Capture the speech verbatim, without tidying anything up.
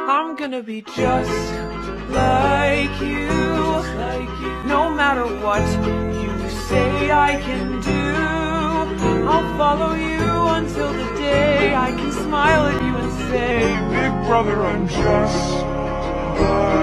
I'm gonna be just like you. No matter what you say I can do, I'll follow you until the day I can smile at you and say, Big brother, I'm just like